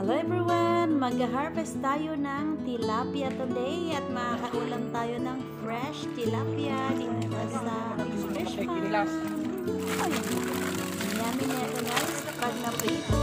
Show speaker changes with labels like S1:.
S1: Hello everyone! Mag-harvest tayo ng tilapia today at makakaulam tayo ng fresh tilapia dito sa fish pond. Yummy na ito guys pag na-prito.